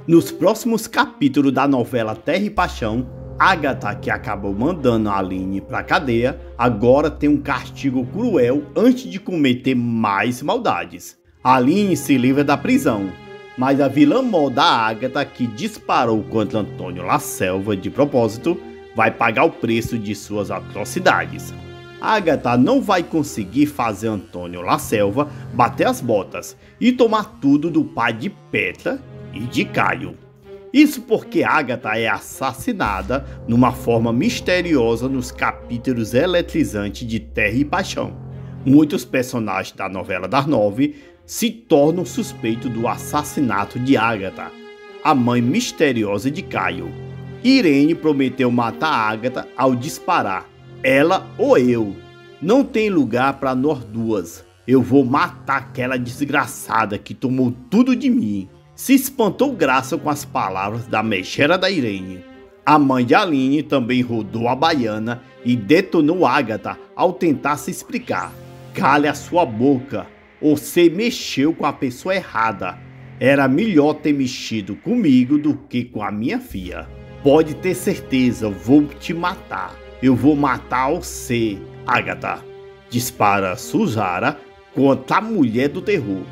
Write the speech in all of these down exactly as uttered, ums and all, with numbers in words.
Nos próximos capítulos da novela Terra e Paixão, Agatha, que acabou mandando a Aline para a cadeia, agora tem um castigo cruel antes de cometer mais maldades. A Aline se livra da prisão, mas a vilã mó da Agatha, que disparou contra Antônio La Selva de propósito, vai pagar o preço de suas atrocidades. Agatha não vai conseguir fazer Antônio La Selva bater as botas e tomar tudo do pai de Petra e de Caio. Isso porque Agatha é assassinada numa forma misteriosa nos capítulos eletrizantes de Terra e Paixão. Muitos personagens da novela das nove se tornam suspeitos do assassinato de Agatha, a mãe misteriosa de Caio. Irene prometeu matar Agatha ao disparar. Ela ou eu. Não tem lugar para nós duas. Eu vou matar aquela desgraçada que tomou tudo de mim. Se espantou Graça com as palavras da mexera da Irene. A mãe de Aline também rodou a baiana e detonou Agatha ao tentar se explicar. Cale a sua boca. Você mexeu com a pessoa errada. Era melhor ter mexido comigo do que com a minha filha. Pode ter certeza, vou te matar. Eu vou matar você, Agatha. Dispara Suzara contra a mulher do terror.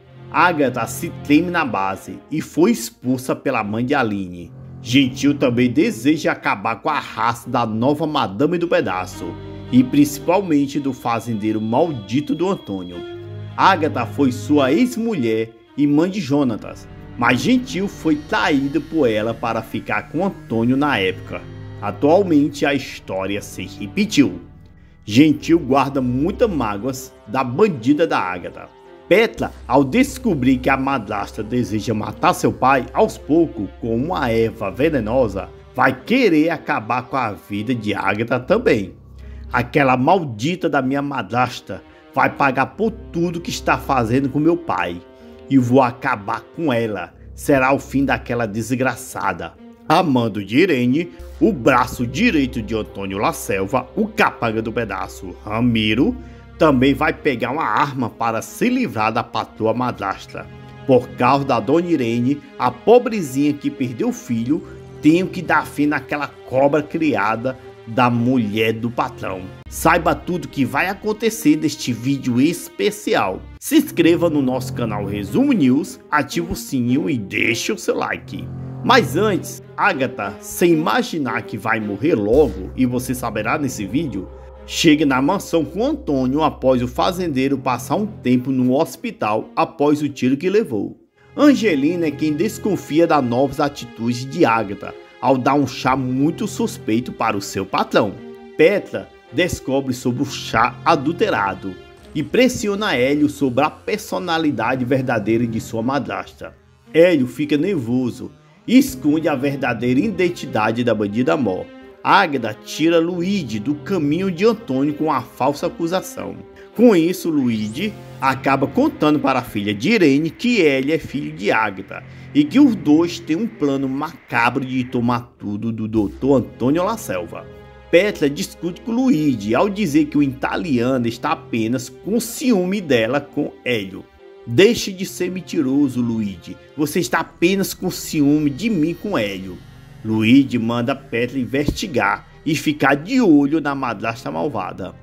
Agatha se treme na base e foi expulsa pela mãe de Aline. Gentil também deseja acabar com a raça da nova Madame do Pedaço e principalmente do fazendeiro maldito do Antônio. Agatha foi sua ex-mulher e mãe de Jonatas, mas Gentil foi traído por ela para ficar com Antônio na época. Atualmente a história se repetiu. Gentil guarda muitas mágoas da bandida da Agatha. Petra, ao descobrir que a madrasta deseja matar seu pai, aos poucos, com uma erva venenosa, vai querer acabar com a vida de Agatha também. Aquela maldita da minha madrasta vai pagar por tudo que está fazendo com meu pai. E vou acabar com ela. Será o fim daquela desgraçada. Amando de Irene, o braço direito de Antônio La Selva, o capanga do pedaço Ramiro, também vai pegar uma arma para se livrar da patroa madrasta. Por causa da dona Irene, a pobrezinha que perdeu o filho, tenho que dar fim naquela cobra criada da mulher do patrão. Saiba tudo que vai acontecer neste vídeo especial. Se inscreva no nosso canal Resumo News, ative o sininho e deixe o seu like. Mas antes, Agatha, sem imaginar que vai morrer logo, e você saberá nesse vídeo, chega na mansão com Antônio após o fazendeiro passar um tempo no hospital após o tiro que levou. Angelina é quem desconfia das novas atitudes de Agatha ao dar um chá muito suspeito para o seu patrão. Petra descobre sobre o chá adulterado e pressiona Hélio sobre a personalidade verdadeira de sua madrasta. Hélio fica nervoso e esconde a verdadeira identidade da bandida mó. Agatha tira Luigi do caminho de Antônio com a falsa acusação. Com isso, Luigi acaba contando para a filha de Irene que ele é filho de Agatha e que os dois têm um plano macabro de tomar tudo do doutor Antônio La Selva. Petra discute com Luigi ao dizer que o italiano está apenas com ciúme dela com Hélio. Deixe de ser mentiroso, Luigi. Você está apenas com ciúme de mim com Hélio. Luigi manda Petra investigar e ficar de olho na madrasta malvada.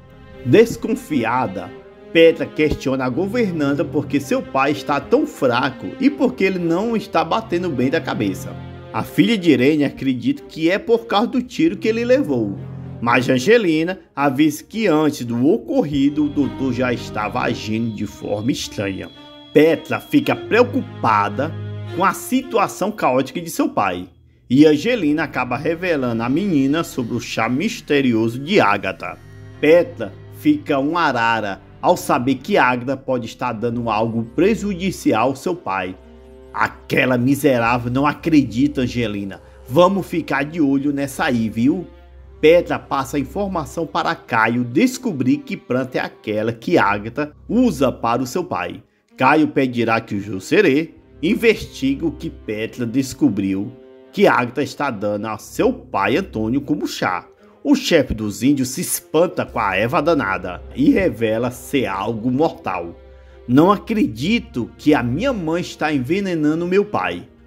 Desconfiada, Petra questiona a governanta porque seu pai está tão fraco e porque ele não está batendo bem da cabeça. A filha de Irene acredita que é por causa do tiro que ele levou, mas Angelina avisa que antes do ocorrido o doutor já estava agindo de forma estranha. Petra fica preocupada com a situação caótica de seu pai. E Angelina acaba revelando à menina sobre o chá misterioso de Agatha. Petra fica um arara ao saber que Agatha pode estar dando algo prejudicial ao seu pai. Aquela miserável não acredita, Angelina. Vamos ficar de olho nessa aí, viu? Petra passa a informação para Caio descobrir que planta é aquela que Agatha usa para o seu pai. Caio pedirá que o Jussere investigue o que Petra descobriu que Agatha está dando a seu pai Antônio como chá. O chefe dos índios se espanta com a erva danada e revela ser algo mortal. Não acredito que a minha mãe está envenenando meu pai.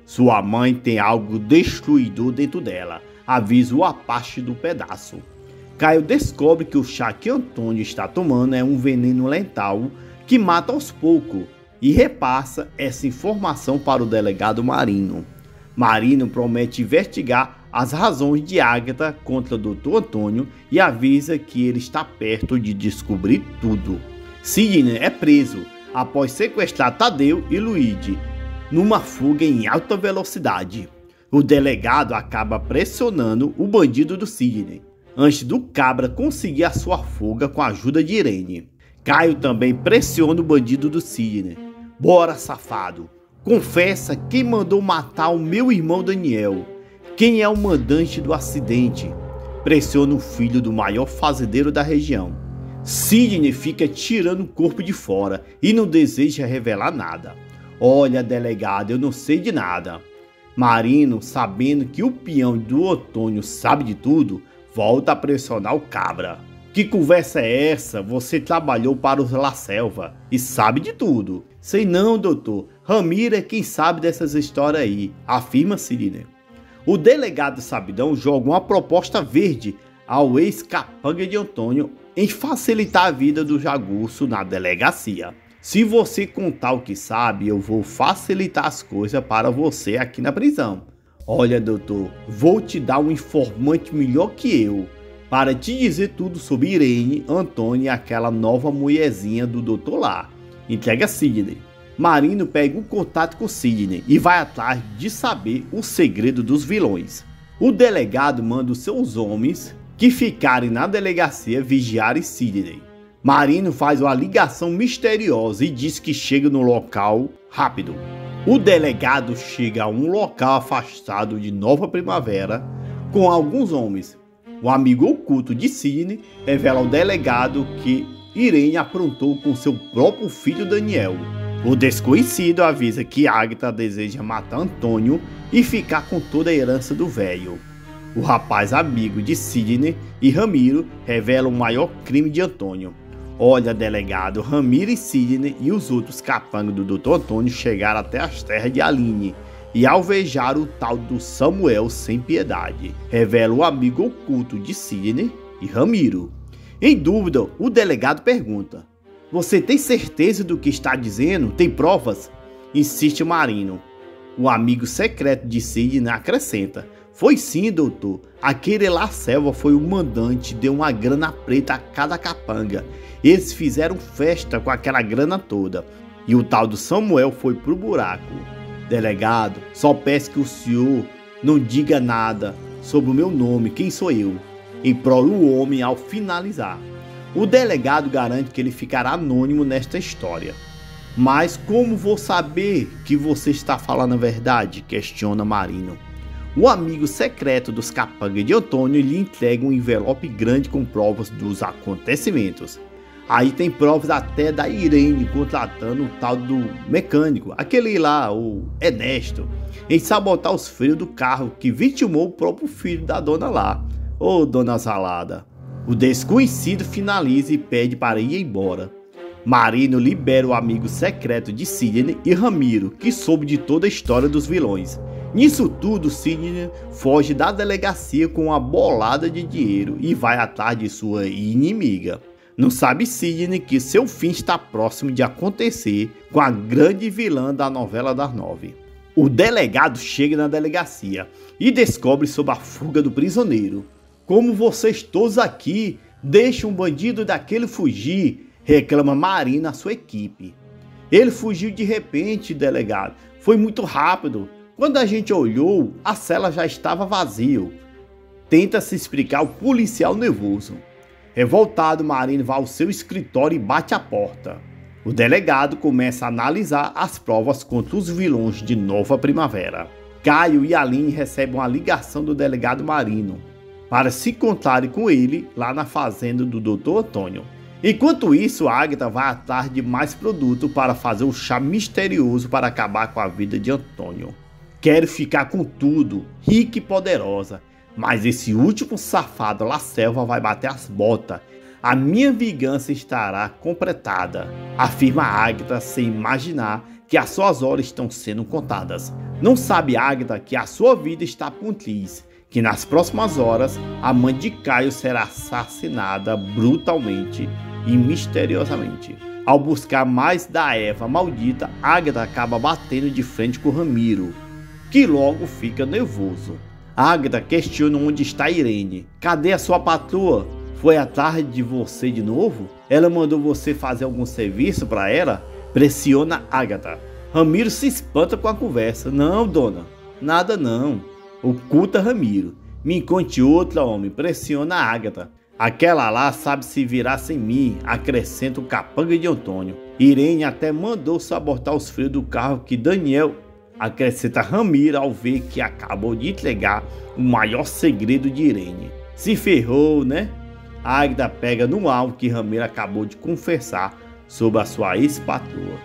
Sua mãe tem algo destruidor dentro dela, avisa o Apache do pedaço. Caio descobre que o chá que Antônio está tomando é um veneno letal que mata aos poucos e repassa essa informação para o delegado Marino. Marino promete investigar as razões de Agatha contra o doutor Antônio e avisa que ele está perto de descobrir tudo. Sidney é preso após sequestrar Tadeu e Luigi numa fuga em alta velocidade. O delegado acaba pressionando o bandido do Sidney antes do cabra conseguir a sua fuga com a ajuda de Irene. Caio também pressiona o bandido do Sidney. Bora, safado, confessa quem mandou matar o meu irmão Daniel. Quem é o mandante do acidente? Pressiona o filho do maior fazendeiro da região. Sidney fica tirando o corpo de fora e não deseja revelar nada. Olha, delegado, eu não sei de nada. Marino, sabendo que o peão do Antônio sabe de tudo, volta a pressionar o cabra. Que conversa é essa? Você trabalhou para os La Selva e sabe de tudo. Sei não, doutor. Ramiro é quem sabe dessas histórias aí, afirma Sidney. O delegado Sabidão joga uma proposta verde ao ex-capanga de Antônio em facilitar a vida do jagunço na delegacia. Se você contar o que sabe, eu vou facilitar as coisas para você aqui na prisão. Olha, doutor, vou te dar um informante melhor que eu para te dizer tudo sobre Irene, Antônio e aquela nova mulherzinha do doutor lá. Entrega Sidney. Marino pega um contato com Sidney e vai atrás de saber o segredo dos vilões. O delegado manda os seus homens que ficarem na delegacia vigiarem Sidney. Marino faz uma ligação misteriosa e diz que chega no local rápido. O delegado chega a um local afastado de Nova Primavera com alguns homens. O amigo oculto de Sidney revela ao delegado que Irene aprontou com seu próprio filho Daniel. O desconhecido avisa que Agatha deseja matar Antônio e ficar com toda a herança do velho. O rapaz amigo de Sidney e Ramiro revela o maior crime de Antônio. Olha, delegado, Ramiro e Sidney e os outros capangas do doutor Antônio chegaram até as terras de Aline e alvejaram o tal do Samuel sem piedade, revela o amigo oculto de Sidney e Ramiro. Em dúvida, o delegado pergunta: você tem certeza do que está dizendo? Tem provas? Insiste Marino. O amigo secreto de Sidney acrescenta: foi sim, doutor. Aquele La Selva foi o mandante, deu uma grana preta a cada capanga. Eles fizeram festa com aquela grana toda. E o tal do Samuel foi pro buraco. Delegado, só peço que o senhor não diga nada sobre o meu nome, quem sou eu, implora o homem ao finalizar. O delegado garante que ele ficará anônimo nesta história. Mas como vou saber que você está falando a verdade? Questiona Marino. O amigo secreto dos capangas de Antônio lhe entrega um envelope grande com provas dos acontecimentos. Aí tem provas até da Irene contratando o tal do mecânico, aquele lá, o Ernesto, em sabotar os freios do carro que vitimou o próprio filho da dona lá. Ô, dona Salada. O desconhecido finaliza e pede para ir embora. Marino libera o amigo secreto de Sidney e Ramiro, que soube de toda a história dos vilões. Nisso tudo, Sidney foge da delegacia com uma bolada de dinheiro e vai atrás de sua inimiga. Não sabe Sidney que seu fim está próximo de acontecer com a grande vilã da novela das nove. O delegado chega na delegacia e descobre sobre a fuga do prisioneiro. Como vocês todos aqui deixam um bandido daquele fugir, reclama Marina a sua equipe. Ele fugiu de repente, delegado. Foi muito rápido. Quando a gente olhou, a cela já estava vazia. Tenta se explicar o policial nervoso. Revoltado, Marino vai ao seu escritório e bate a porta. O delegado começa a analisar as provas contra os vilões de Nova Primavera. Caio e Aline recebem uma ligação do delegado Marino para se encontrarem com ele lá na fazenda do doutor Antônio. Enquanto isso, Agatha vai atrás de mais produto para fazer um chá misterioso para acabar com a vida de Antônio. Quero ficar com tudo, rica e poderosa, mas esse último safado La Selva vai bater as botas. A minha vingança estará completada, afirma Agatha sem imaginar que as suas horas estão sendo contadas. Não sabe Agatha que a sua vida está por triz, que nas próximas horas a mãe de Caio será assassinada brutalmente e misteriosamente. Ao buscar mais da Eva maldita, Agatha acaba batendo de frente com Ramiro, que logo fica nervoso. Agatha questiona onde está Irene. Cadê a sua patroa? Foi atrás de você de novo? Ela mandou você fazer algum serviço para ela? Pressiona Agatha. Ramiro se espanta com a conversa. Não, dona, nada não. Oculta Ramiro. Me conte outra, homem. Pressiona Agatha. Aquela lá sabe se virar sem mim, acrescenta o capanga de Antônio. Irene até mandou sabotar os freios do carro que Daniel, acrescenta Ramiro ao ver que acabou de entregar o maior segredo de Irene. Se ferrou, né? Agatha pega no alvo que Ramiro acabou de confessar sobre a sua ex-patroa.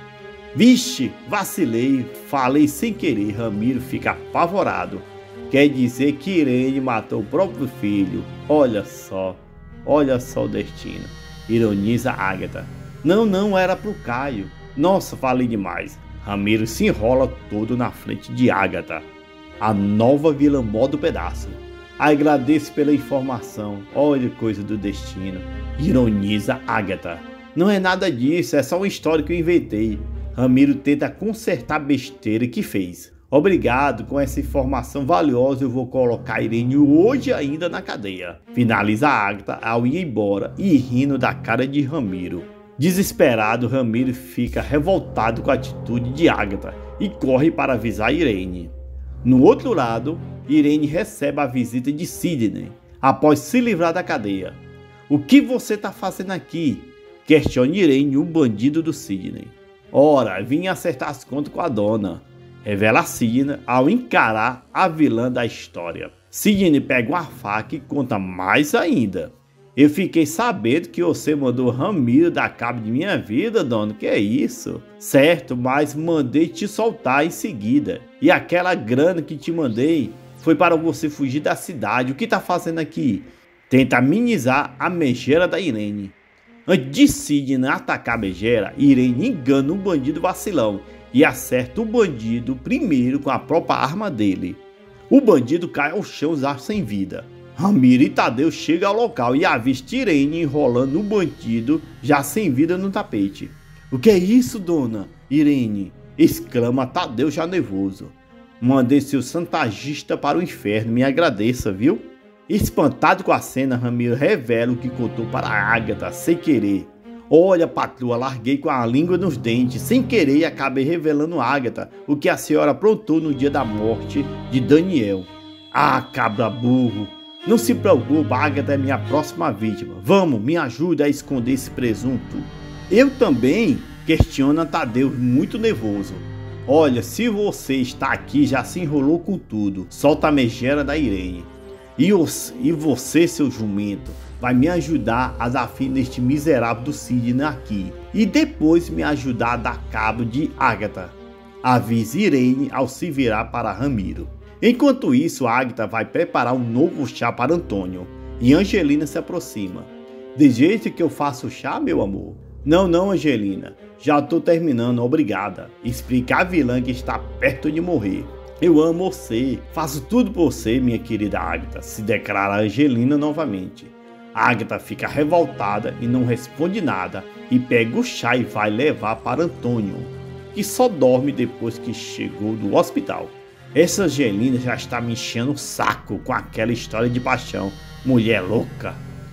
Vixe, vacilei, falei sem querer. Ramiro fica apavorado. Quer dizer que Irene matou o próprio filho. Olha só, olha só o destino. Ironiza Agatha. Não, não era pro Caio. Nossa, falei demais. Ramiro se enrola todo na frente de Agatha, a nova vilã mó do pedaço. Agradeço pela informação. Olha coisa do destino. Ironiza Agatha. Não é nada disso, é só uma história que eu inventei. Ramiro tenta consertar a besteira que fez. Obrigado, com essa informação valiosa eu vou colocar Irene hoje ainda na cadeia. Finaliza Agatha ao ir embora e rindo da cara de Ramiro. Desesperado, Ramiro fica revoltado com a atitude de Agatha e corre para avisar Irene. No outro lado, Irene recebe a visita de Sidney após se livrar da cadeia. O que você está fazendo aqui? Questiona Irene o bandido do Sidney. Ora, vim acertar as contas com a dona, revela Sidney ao encarar a vilã da história. Sidney pega uma faca e conta mais ainda. Eu fiquei sabendo que você mandou Ramiro dar cabo de minha vida, dona. Que é isso? Certo, mas mandei te soltar em seguida. E aquela grana que te mandei foi para você fugir da cidade. O que tá fazendo aqui? Tenta amenizar a megera da Irene. Antes de Sidney atacar a megera, Irene engana um bandido vacilão e acerta o bandido primeiro com a própria arma dele. O bandido cai ao chão já sem vida. Ramiro e Tadeu chegam ao local e avistam Irene enrolando o bandido já sem vida no tapete. O que é isso, dona? Irene, exclama Tadeu já nervoso. Mandei seu santagista para o inferno, me agradeça, viu? Espantado com a cena, Ramiro revela o que contou para Agatha sem querer. Olha, patroa, larguei com a língua nos dentes, sem querer, e acabei revelando a Agatha o que a senhora aprontou no dia da morte de Daniel. Ah, cabra burro! Não se preocupe, Agatha é minha próxima vítima. Vamos, me ajude a esconder esse presunto. Eu também, questiona Tadeu, muito nervoso. Olha, se você está aqui, já se enrolou com tudo. Solta a megera da Irene. E, os, e você, seu jumento, vai me ajudar a dar fim neste miserável do Sidney aqui. E depois me ajudar a dar cabo de Agatha. Avisa Irene ao se virar para Ramiro. Enquanto isso, Agatha vai preparar um novo chá para Antônio. E Angelina se aproxima. De jeito que eu faço o chá, meu amor? Não, não, Angelina. Já estou terminando, obrigada. Explica a vilã que está perto de morrer. Eu amo você. Faço tudo por você, minha querida Agatha. Se declara Angelina novamente. Agatha fica revoltada e não responde nada. E pega o chá e vai levar para Antônio, que só dorme depois que chegou do hospital. Essa Angelina já está me enchendo o saco com aquela história de paixão. Mulher louca.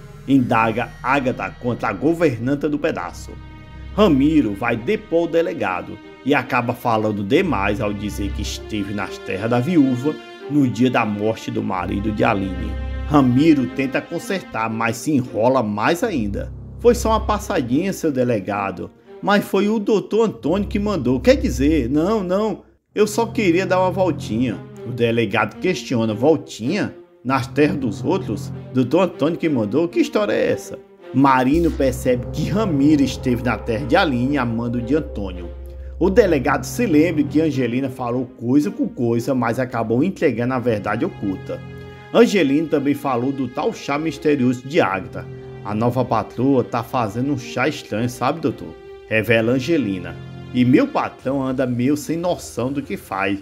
Indaga Agatha contra a governanta do pedaço. Ramiro vai depor o delegado e acaba falando demais ao dizer que esteve nas terras da viúva no dia da morte do marido de Aline. Ramiro tenta consertar, mas se enrola mais ainda. Foi só uma passadinha, seu delegado, mas foi o doutor Antônio que mandou. Quer dizer, não, não, eu só queria dar uma voltinha. O delegado questiona, voltinha? Nas terras dos outros? doutor Antônio que mandou? Que história é essa? Marino percebe que Ramiro esteve na terra de Aline a mando de Antônio. O delegado se lembra que Angelina falou coisa com coisa, mas acabou entregando a verdade oculta. Angelina também falou do tal chá misterioso de Agatha. A nova patroa tá fazendo um chá estranho, sabe, doutor? Revela Angelina. E meu patrão anda meio sem noção do que faz.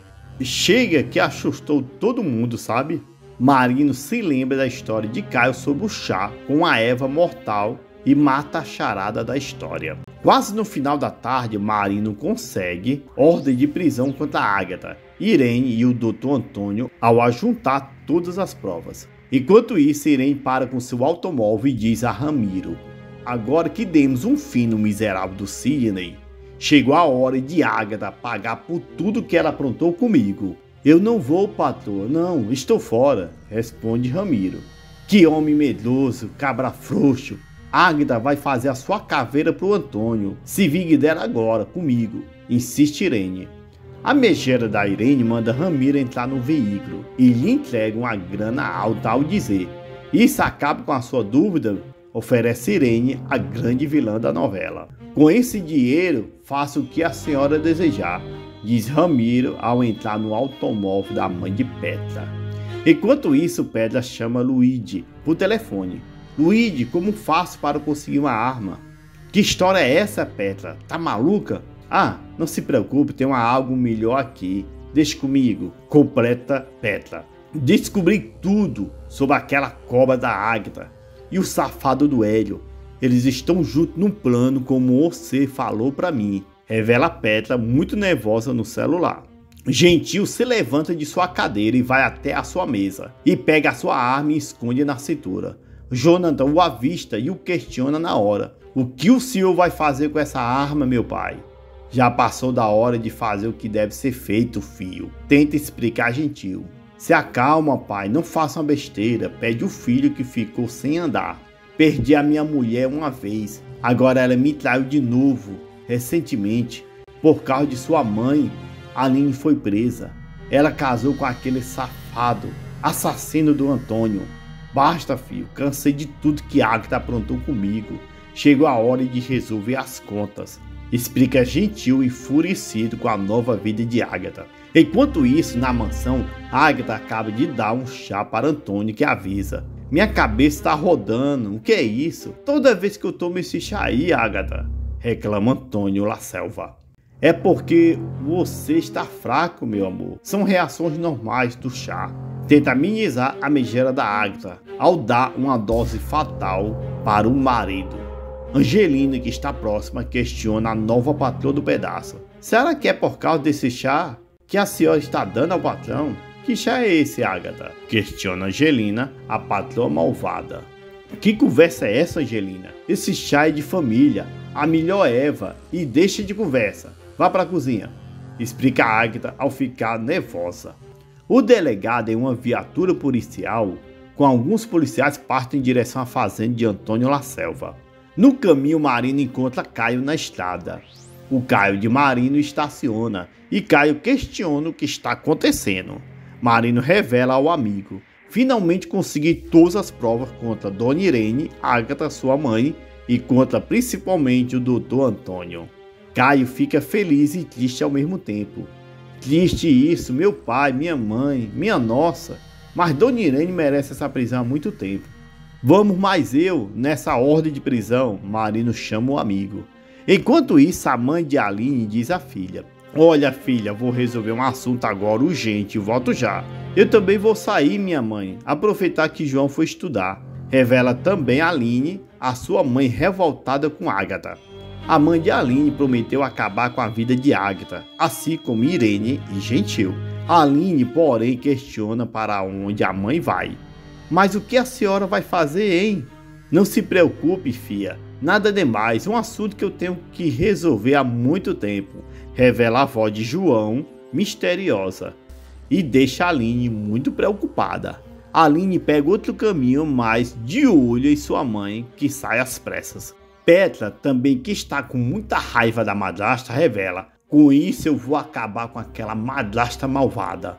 chega que assustou todo mundo, sabe? Marino se lembra da história de Caio sobre o chá com a erva mortal e mata a charada da história. Quase no final da tarde, Marino consegue ordem de prisão contra Agatha, Irene e o doutor Antônio ao ajuntar todas as provas. Enquanto isso, Irene para com seu automóvel e diz a Ramiro: agora que demos um fim no miserável do Sidney, chegou a hora de Agatha pagar por tudo que ela aprontou comigo. Eu não vou, patroa, não, estou fora, responde Ramiro. Que homem medroso, cabra frouxo. Agatha vai fazer a sua caveira pro Antônio, se vingue dela agora, comigo, insiste Irene. A megera da Irene manda Ramiro entrar no veículo e lhe entrega uma grana alta ao dizer: isso acaba com a sua dúvida, oferece Irene, a grande vilã da novela. Com esse dinheiro, faça o que a senhora desejar, diz Ramiro ao entrar no automóvel da mãe de Petra. Enquanto isso, Petra chama Luigi por telefone. Luigi, como faço para conseguir uma arma? Que história é essa, Petra? Tá maluca? Ah, não se preocupe, tem uma algo melhor aqui. Deixe comigo, completa Petra. Descobri tudo sobre aquela cobra da Agatha e o safado do Hélio. Eles estão juntos num plano como você falou pra mim, revela Petra muito nervosa no celular. Gentil se levanta de sua cadeira e vai até a sua mesa e pega a sua arma e esconde na cintura. Jonathan o avista e o questiona na hora. O que o senhor vai fazer com essa arma, meu pai? Já passou da hora de fazer o que deve ser feito, filho. Tenta explicar Gentil. Se acalma, pai, não faça uma besteira, pede o filho que ficou sem andar. Perdi a minha mulher uma vez, agora ela me traiu de novo, recentemente. Por causa de sua mãe, Aline foi presa. Ela casou com aquele safado, assassino do Antônio. Basta, filho, cansei de tudo que Agatha aprontou comigo. Chegou a hora de resolver as contas, explica Gentil, enfurecido com a nova vida de Agatha. Enquanto isso, na mansão, Agatha acaba de dar um chá para Antônio, que avisa: minha cabeça está rodando, o que é isso? Toda vez que eu tomo esse chá aí, Agatha, reclama Antônio La Selva. É porque você está fraco, meu amor. São reações normais do chá. Tenta amenizar a megera da Agatha ao dar uma dose fatal para o marido. Angelina, que está próxima, questiona a nova patroa do pedaço. Será que é por causa desse chá que a senhora está dando ao patrão? Que chá é esse, Agatha? Questiona Angelina, a patroa malvada. Que conversa é essa, Angelina? Esse chá é de família, a melhor erva, e deixa de conversa. Vá para a cozinha, explica Agatha ao ficar nervosa. O delegado, em uma viatura policial, com alguns policiais, partem em direção à fazenda de Antônio La Selva. No caminho, Marino encontra Caio na estrada. O Caio de Marino estaciona e Caio questiona o que está acontecendo. Marino revela ao amigo: finalmente consegui todas as provas contra Dona Irene, Agatha, sua mãe, e contra principalmente o doutor Antônio. Caio fica feliz e triste ao mesmo tempo. Triste isso, meu pai, minha mãe, minha nossa, mas Dona Irene merece essa prisão há muito tempo. Vamos mais eu nessa ordem de prisão, Marino chama o amigo. Enquanto isso, a mãe de Aline diz à filha: olha, filha, vou resolver um assunto agora urgente e volto já. Eu também vou sair, minha mãe, aproveitar que João foi estudar. Revela também Aline, a sua mãe revoltada com Agatha. A mãe de Aline prometeu acabar com a vida de Agatha, assim como Irene e Gentil. Aline, porém, questiona para onde a mãe vai. Mas o que a senhora vai fazer, hein? Não se preocupe, filha. Nada demais, um assunto que eu tenho que resolver há muito tempo. Revela a voz de João, misteriosa. E deixa Aline muito preocupada. Aline pega outro caminho, mas de olho em sua mãe, que sai às pressas. Petra, também que está com muita raiva da madrasta, revela: com isso eu vou acabar com aquela madrasta malvada.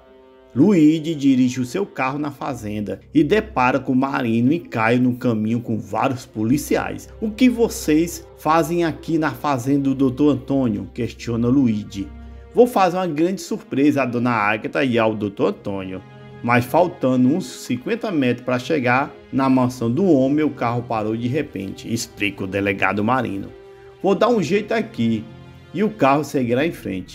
Luigi dirige o seu carro na fazenda e depara com Marino e Caio no caminho com vários policiais. O que vocês fazem aqui na fazenda do doutor Antônio? Questiona Luigi. Vou fazer uma grande surpresa à dona Agatha e ao doutor Antônio. Mas faltando uns cinquenta metros para chegar na mansão do homem, o carro parou de repente, explica o delegado Marino. Vou dar um jeito aqui, e o carro seguirá em frente.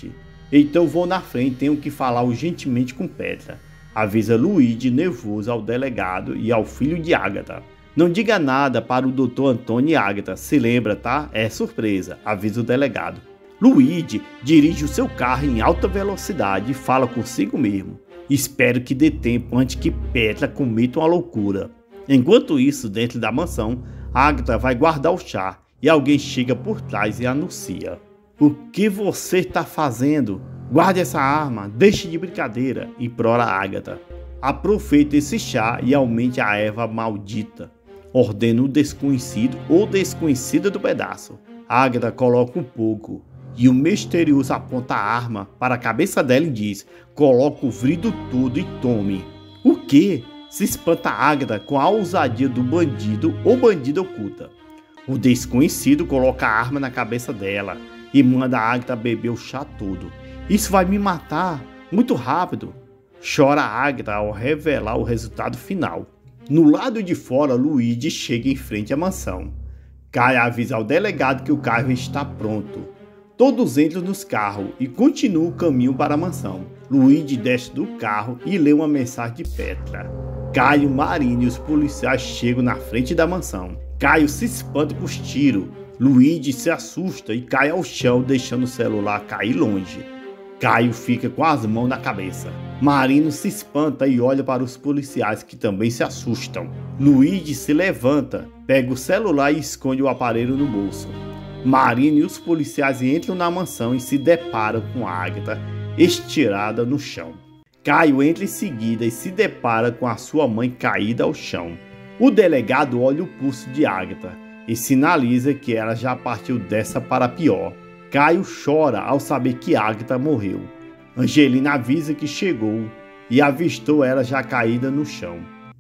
Então vou na frente, tenho que falar urgentemente com Petra. Avisa Luigi nervoso ao delegado e ao filho de Agatha. Não diga nada para o doutor Antônio e Agatha, se lembra, tá? É surpresa, avisa o delegado. Luigi dirige o seu carro em alta velocidade e fala consigo mesmo. Espero que dê tempo antes que Petra cometa uma loucura. Enquanto isso, dentro da mansão, Agatha vai guardar o chá e alguém chega por trás e anuncia. O que você está fazendo? Guarde essa arma, deixe de brincadeira, implora Agatha. Aproveite esse chá e aumente a erva maldita, ordena o desconhecido ou desconhecida do pedaço. Agatha coloca um pouco e o misterioso aponta a arma para a cabeça dela e diz: coloca o vrido todo e tome. O que? Se espanta Agatha com a ousadia do bandido ou bandida oculta. O desconhecido coloca a arma na cabeça dela e manda a Agatha beber o chá todo. Isso vai me matar, muito rápido, chora Agatha ao revelar o resultado final. No lado de fora, Luigi chega em frente à mansão. Kai avisa ao delegado que o carro está pronto. Todos entram nos carros e continuam o caminho para a mansão. Luigi desce do carro e lê uma mensagem de Petra. Caio, Marino e os policiais chegam na frente da mansão. Caio se espanta com os tiros. Luigi se assusta e cai ao chão, deixando o celular cair longe. Caio fica com as mãos na cabeça. Marino se espanta e olha para os policiais, que também se assustam. Luigi se levanta, pega o celular e esconde o aparelho no bolso. Marino e os policiais entram na mansão e se deparam com Agatha estirada no chão. Caio entra em seguida e se depara com a sua mãe caída ao chão. O delegado olha o pulso de Agatha e sinaliza que ela já partiu dessa para pior. Caio chora ao saber que Agatha morreu. Angelina avisa que chegou e avistou ela já caída no chão.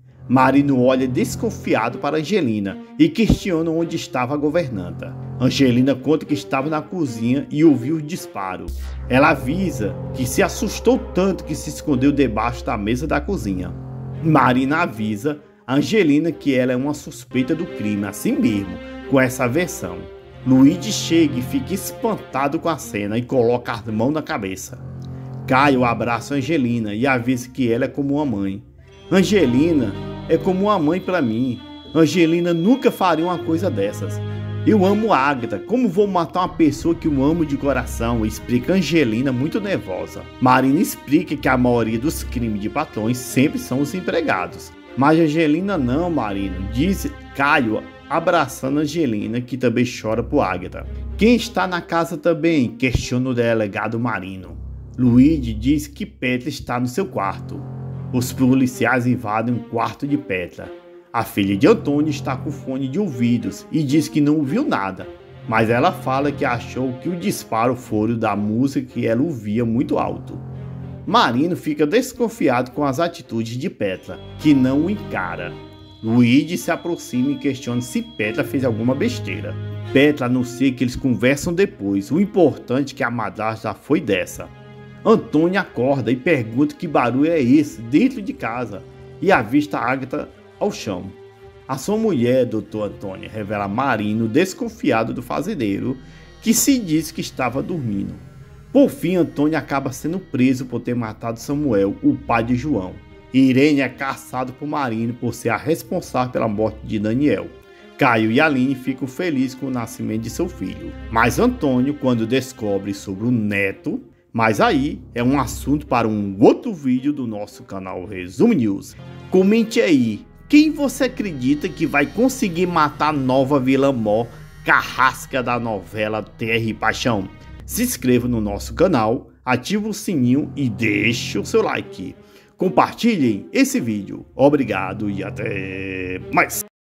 Marino olha desconfiado para Angelina e questiona onde estava a governanta. Angelina conta que estava na cozinha e ouviu o disparo. Ela avisa que se assustou tanto que se escondeu debaixo da mesa da cozinha. Marina avisa a Angelina que ela é uma suspeita do crime, assim mesmo, com essa versão. Luigi chega e fica espantado com a cena e coloca as mãos na cabeça. Caio abraça Angelina e avisa que ela é como uma mãe. Angelina é como uma mãe para mim. Angelina nunca faria uma coisa dessas. Eu amo Agatha, como vou matar uma pessoa que eu amo de coração? Explica Angelina, muito nervosa. Marina explica que a maioria dos crimes de patrões sempre são os empregados. Mas Angelina não, Marino, diz Caio, abraçando Angelina, que também chora por Agatha. Quem está na casa também? Questiona o delegado Marino. Luigi diz que Petra está no seu quarto. Os policiais invadem um quarto de Petra. A filha de Antônio está com fone de ouvidos e diz que não ouviu nada, mas ela fala que achou que o disparo foi da música que ela ouvia muito alto. Marino fica desconfiado com as atitudes de Petra, que não o encara. Luigi se aproxima e questiona se Petra fez alguma besteira. Petra anuncia que eles conversam depois, o importante é que a madrasta foi dessa. Antônio acorda e pergunta que barulho é esse dentro de casa e avista Agatha ao chão. A sua mulher, doutor Antônio, revela Marino desconfiado do fazendeiro, que se diz que estava dormindo. Por fim, Antônio acaba sendo preso por ter matado Samuel, o pai de João. Irene é caçado por Marino por ser a responsável pela morte de Daniel. Caio e Aline ficam felizes com o nascimento de seu filho. Mas Antônio, quando descobre sobre o neto, mas aí é um assunto para um outro vídeo do nosso canal Resumo News. Comente aí, quem você acredita que vai conseguir matar a nova vilã mó carrasca da novela Terra e Paixão? Se inscreva no nosso canal, ative o sininho e deixe o seu like. Compartilhem esse vídeo. Obrigado e até mais.